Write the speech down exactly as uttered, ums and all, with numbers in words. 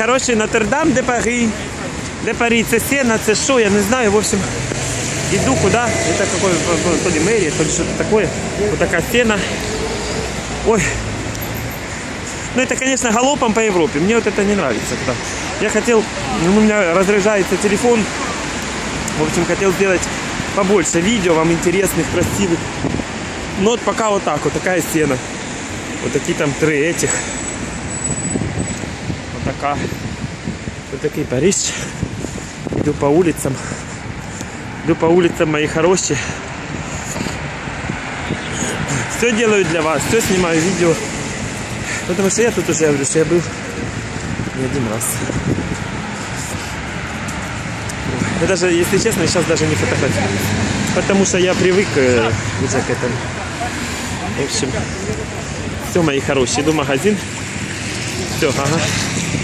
Хороший Нотр-Дам де Пари. Де Пари, це сено, це що, я не знаю. В общем, иду куда. Это какой, то ли мэрия, то ли что-то такое. Вот такая стена. Ой. Ну это, конечно, галопом по Европе. Мне вот это не нравится. Я хотел, ну, у меня разряжается телефон. В общем, хотел сделать побольше видео вам интересных, красивых. Но вот пока вот так, вот такая стена. Вот такие там три этих. Вот такая. Вот такой Париж. Иду по улицам. Иду по улицам, мои хорошие. Все делаю для вас, все снимаю видео. Потому что я тут уже, я говорю, что я был не один раз. Я даже, если честно, сейчас даже не фотографирую. Потому что я привык э, уже к этому. В общем, все, мои хорошие. Иду в магазин. Все, ага.